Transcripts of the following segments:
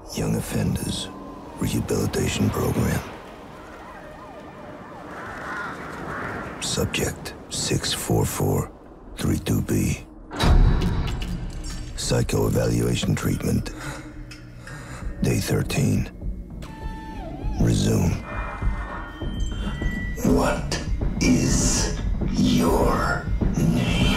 Young Offenders Rehabilitation Program. Subject 64432B. Psychoevaluation treatment. Day 13. Resume. What is your name?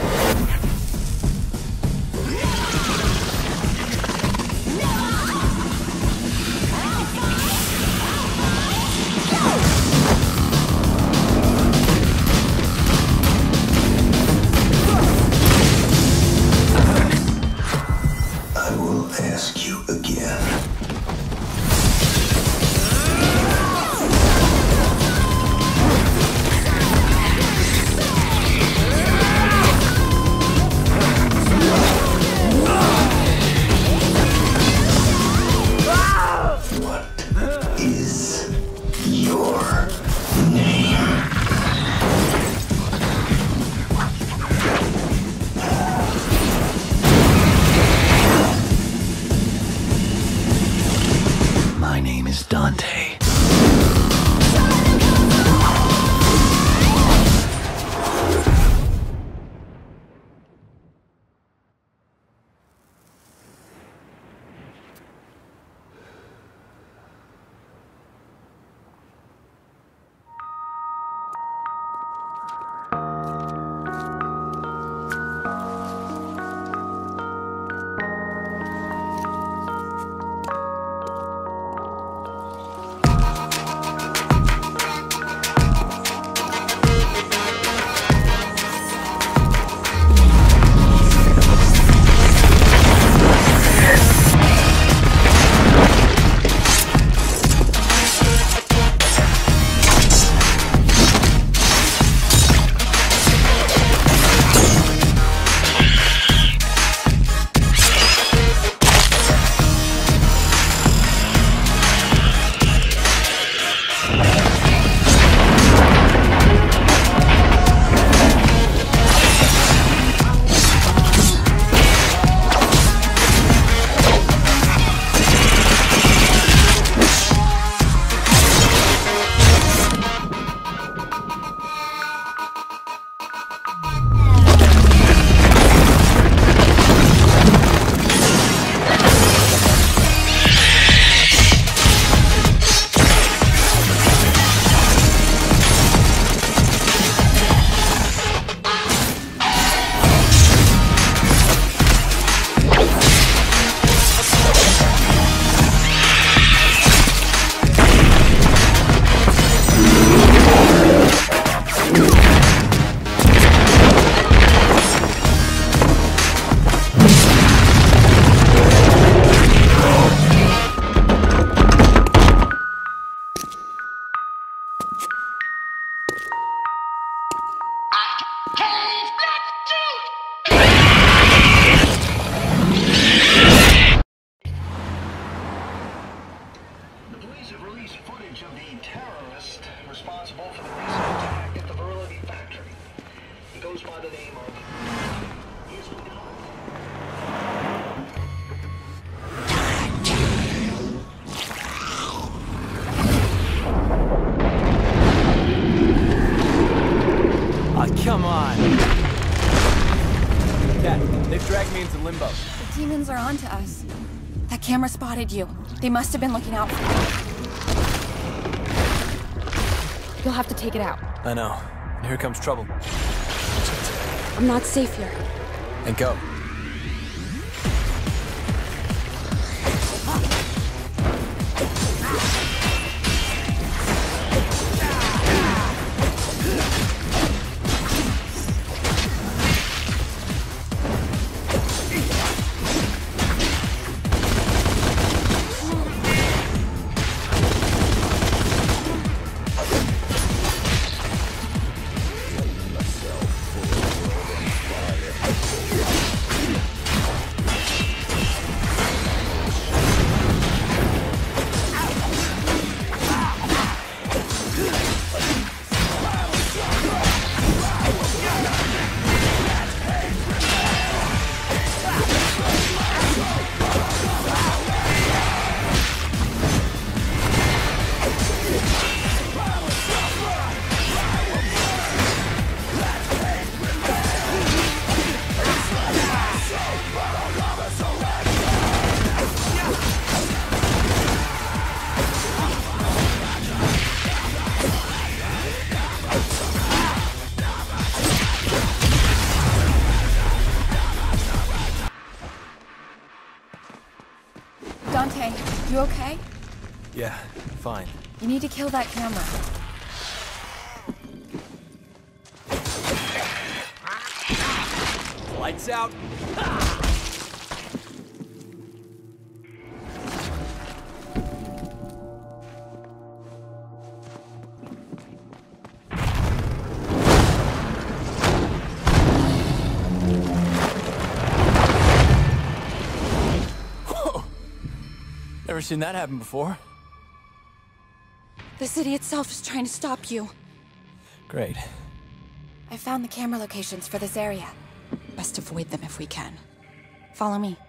I will ask you again. What is your name? My name is Dante. Of the terrorist responsible for the recent attack at the Virility Factory. He goes by the name of... Oh, come on! Cat, they've dragged me into limbo. The demons are onto us. That camera spotted you. They must have been looking out for you. You'll have to take it out. I know. And here comes trouble. I'm not safe here. And go. You need to kill that camera. Lights out. Whoa! Never seen that happen before. The city itself is trying to stop you. Great. I found the camera locations for this area. Best avoid them if we can. Follow me.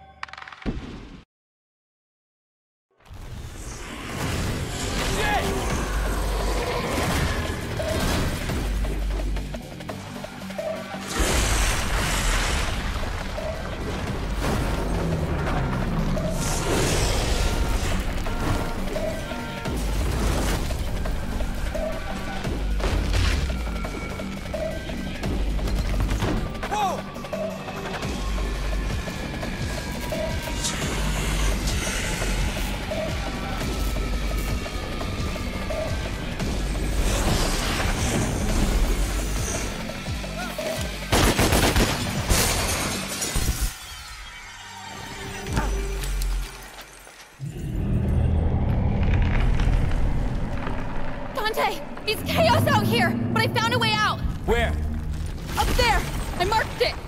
Dante! It's chaos out here, but I found a way out! Where? Up there! I marked it!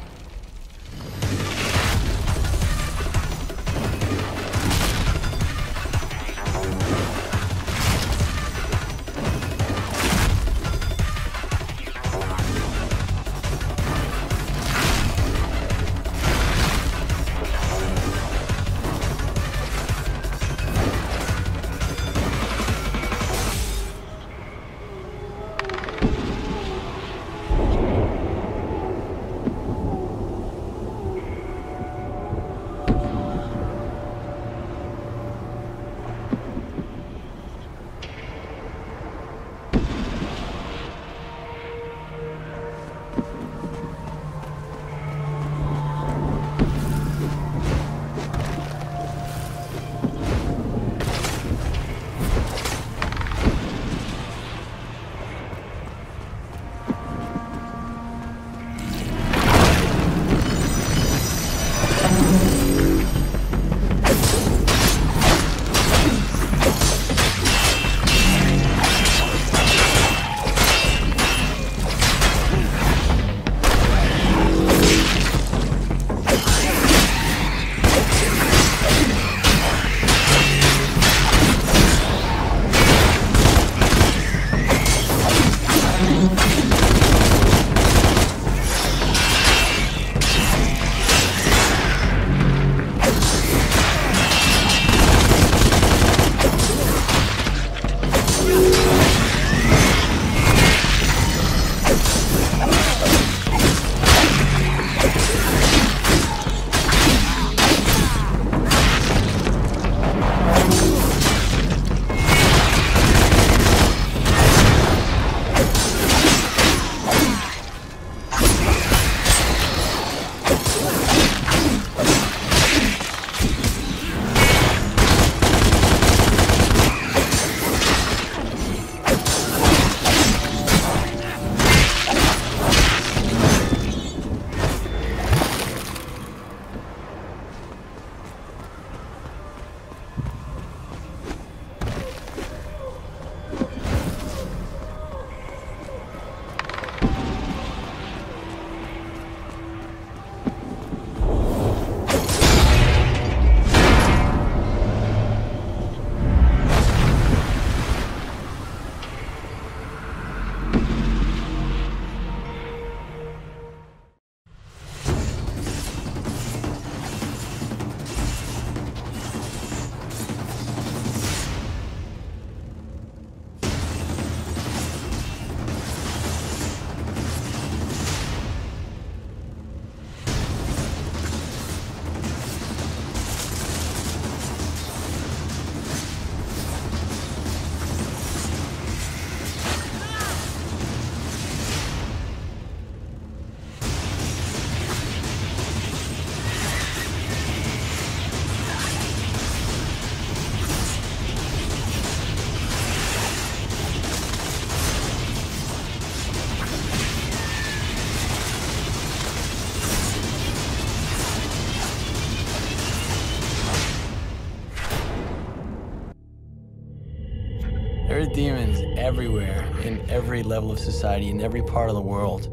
demons everywhere, in every level of society, in every part of the world.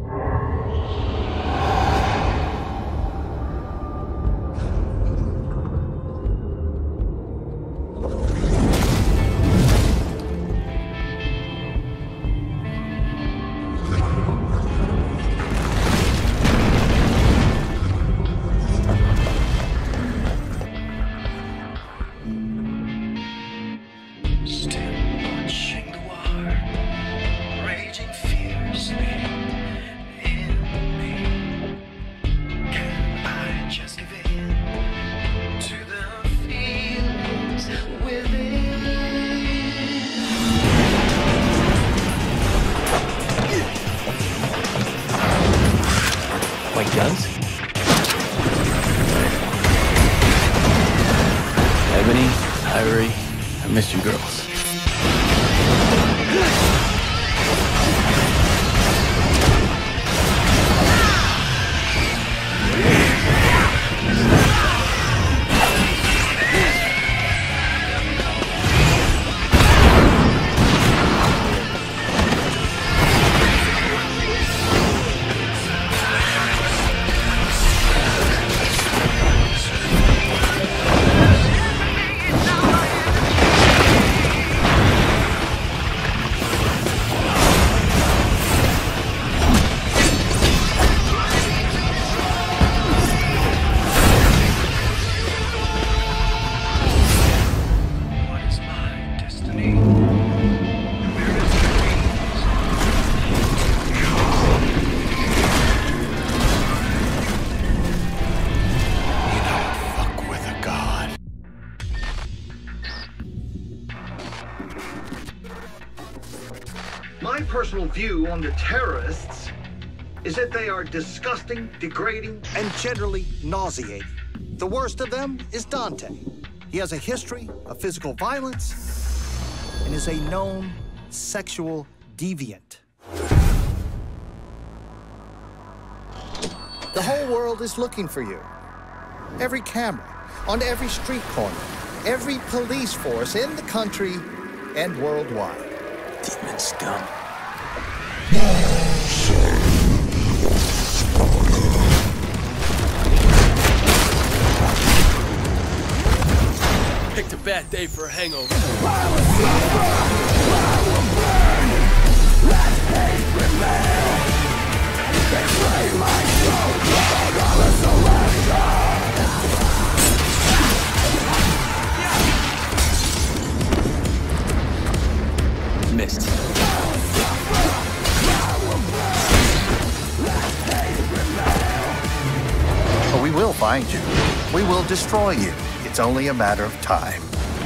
Like guns? Ebony, Ivory, I miss you girls. My personal view on the terrorists is that they are disgusting, degrading, and generally nauseating. The worst of them is Dante. He has a history of physical violence and is a known sexual deviant. The whole world is looking for you. Every camera, on every street corner, every police force in the country and worldwide. Demon scum. Picked a bad day for a hangover. Missed. But we will find you. We will destroy you. It's only a matter of time.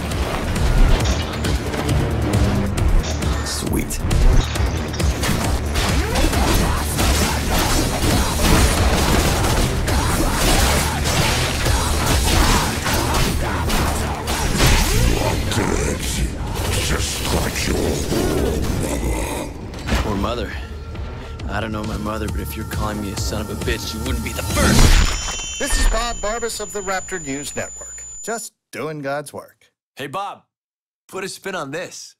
Sweet. Just like your mother. Poor mother. I don't know my mother, but if you're calling me a son of a bitch, you wouldn't be the first. This is Bob Barbas of the Raptor News Network. Just doing God's work. Hey, Bob, put a spin on this.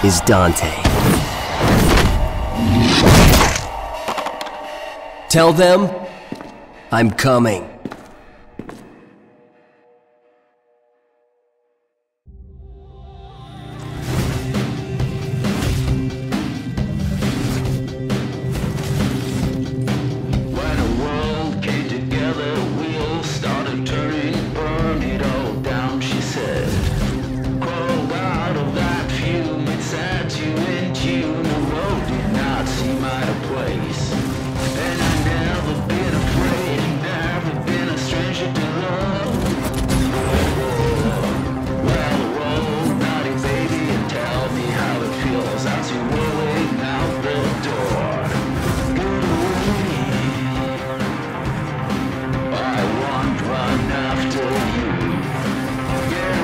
is Dante. Tell them I'm coming.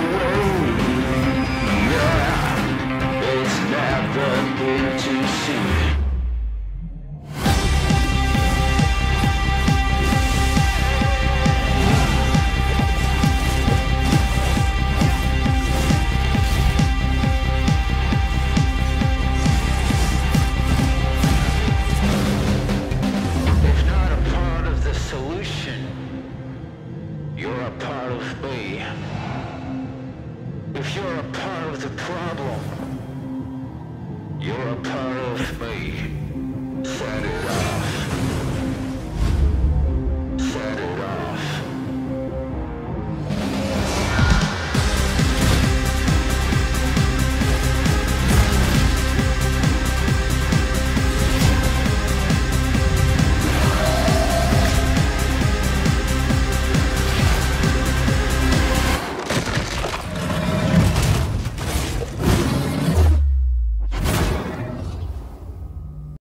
To see